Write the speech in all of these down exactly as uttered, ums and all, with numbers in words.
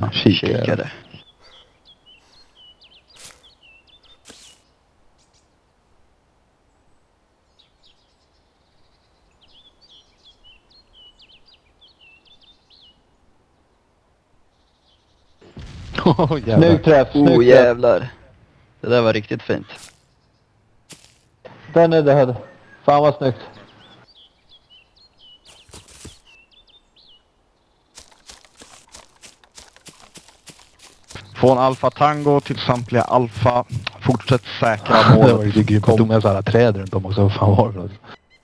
Ja, kikare. Kikare. Oh, Snygg träff, snygg Oh träff. jävlar. Det där var riktigt fint. Den är död. Fan vad snyggt. Från Alfa Tango till samtliga Alfa. Fortsätt säkra målet. Det var ju grymt. Jag tog med sådana träd runt om också. Vad fan var det för något?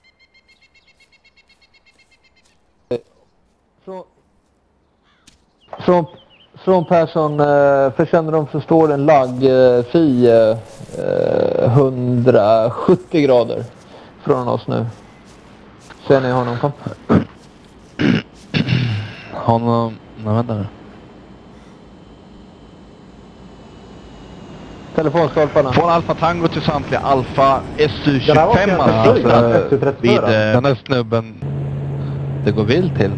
Från, från, från Persson, eh, för känner de så står en lagg eh, fi eh, hundrasjuttio grader från oss nu. Ser ni honom? Kom. Honom... Nej, vänta nu. Telefonskorparna. Från Alfa Tango till samtliga Alfa. S U Det där var tjugofem ganska alltså. sjukt, S U trettiofyra. Vid... eh, Den där snubben... Det går vilt till.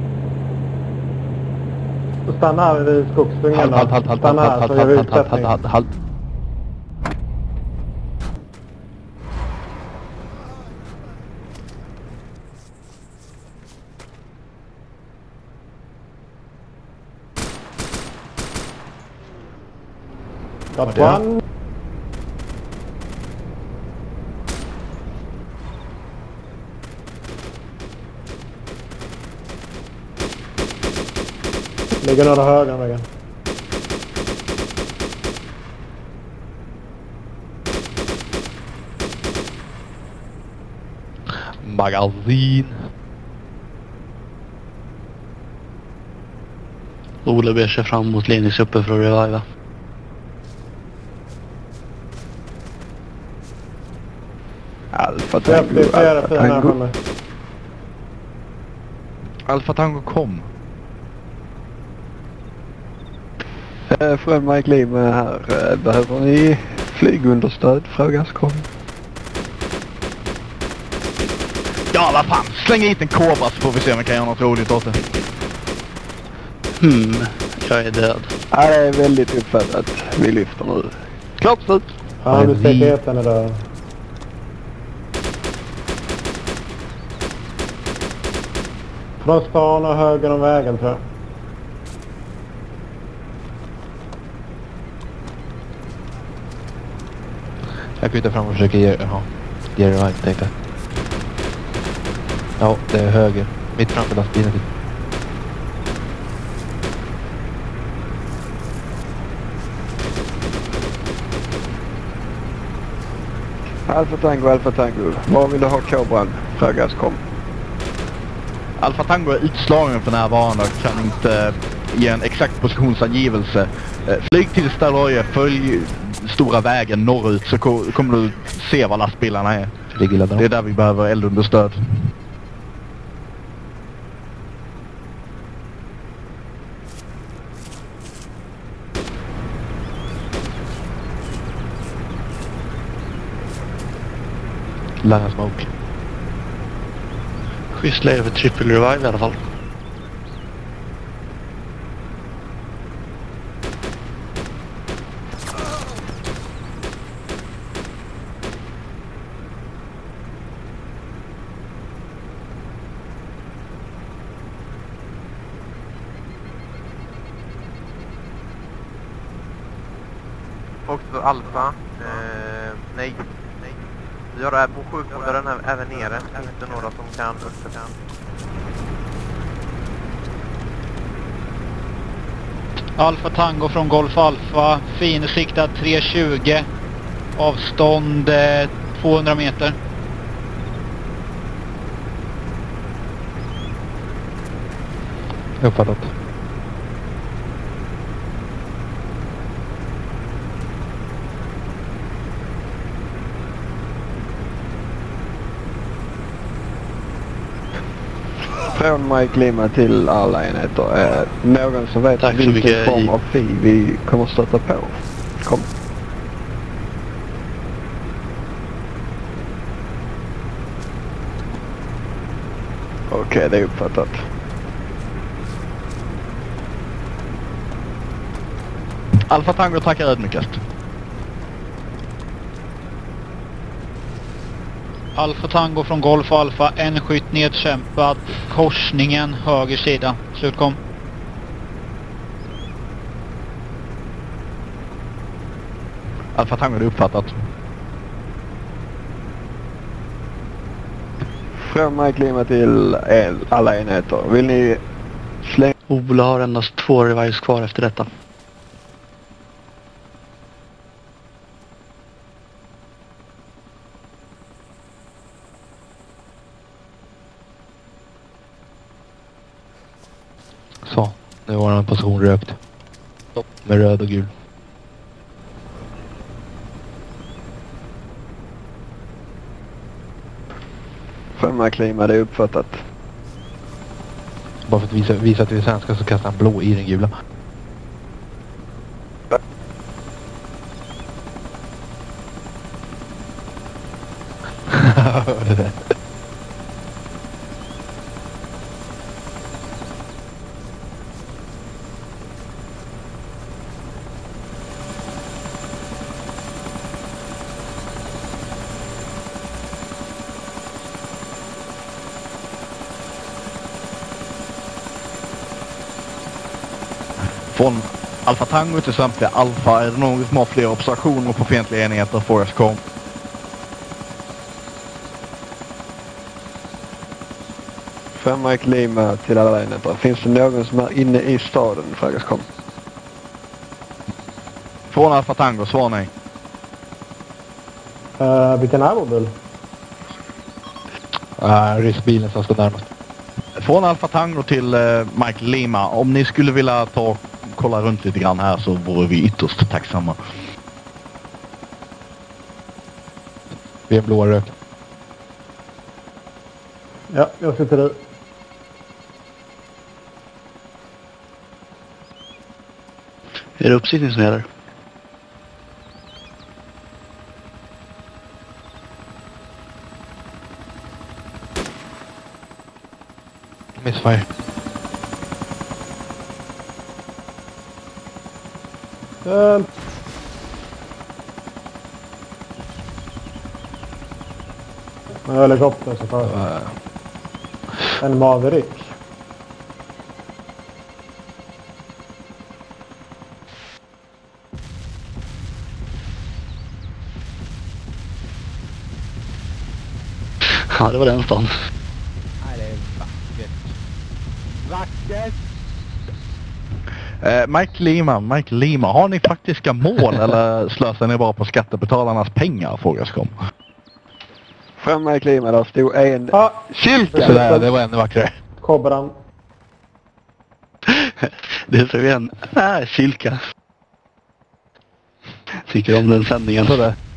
Så stanna här vid skogsdungen. Halt, halt, halt, halt, Stanna här halt, så gör vi halt, halt, halt, utsättning. halt, halt. Got det? one. Ligger några höger om vägen. Magasin. Ola ber sig fram mot Linus uppe för att reviva. Alfa Det Tango. är flera Alfa fina här Tango. framme. Alfa Tango kom. Eh, Från Mike Lima här. Eh, Behöver ni flygunderstöd? Frågas kom. Ja, vad fan. Släng hit en kobra så får vi se om vi kan göra något roligt åt det. Hmm, jag är död. Ja, det är väldigt uppfattat. Vi lyfter nu. Klart slut. Ja, du ser heten är där. Från stan och höger om vägen tror jag. Jag kutar fram och försöker ge... Jaha. Ge det right, tänkte jag. Ja, det är höger. Mitt framför lastbilen. Alfa Tango, Alfa Tango. Var vill du ha kobran? Frågas kom. Alfa Tango är utslagen för närvarande och kan inte ge en exakt positionsangivelse. Eh, Flyg till Staloje, följ stora vägen norrut så ko- kommer du se var lastbilarna är. Ligger illa Det är där vi behöver eldunderstöd. Langa smoke. Schysst läge för triple revive i alla fall. Och för Alfa, eh, nej, nej. Vi har även på sjukvården även nere. Finns det några som kan uppe kan? Alfa Tango från Golf Alfa. Finsiktad tre tjugo. Avstånd eh, tvåhundra meter. Uppfattat. Från Mike Lima till alla enheter. Eh, någon som vet Tack så vilken mycket. form av fi vi kommer stöta på. Kom. Okej, det är uppfattat. Alfa Tango tackar ödmjukast. Alfa Tango från Golf Alfa, en skytt nedkämpad, korsningen höger sida, slutkom. Alfa Tango är uppfattat. Från Mike Lima till en, alla enheter. Vill ni slänga... Ola har endast två revives kvar efter detta. Så, nu var en position rökt. Med röd och gul. Från Mike Lima, det är uppfattat. Bara för att visa, visa att vi är svenska så kastar han blå i den gula. Hörde det. Från Alfa Tango till samtliga Alfa, är det någon som har fler observationer på fientliga enheter? Forrest kom. Från Mike Lima till alla enheter. Finns det någon som är inne i staden? Frågas kom. Från Alfa Tango, svar nej. Uh, vilken är mobil? Uh, riskbilen som står närmast. Från Alfa Tango till uh, Mike Lima, om ni skulle vilja ta och kolla runt lite grann här så vore vi ytterst tacksamma. Vi är en blå rök. Ja, jag sitter där. Är det uppsiktning som gäller? Missfire. Uh, en helikopter så tar Uh, en Maverick. Ja, det var den stan. Nej, det är vackert. Vackert! Uh, Mike Lima, Mike Lima, har ni faktiska mål eller slösar ni bara på skattebetalarnas pengar? Frågas kom. Från Mike Lima, där stod en Ah, kylka. Sådär, det var ännu vackrare. Kobran. Det är så en äh, kylka. Tycker om den sändningen. Sådär.